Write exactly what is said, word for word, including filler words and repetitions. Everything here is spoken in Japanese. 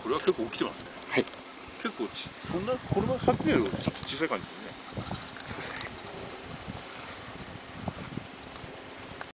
これは結構起きてますね。 はい。 結構ち、そんな、これはさっきよりちょっと小さい感じですね。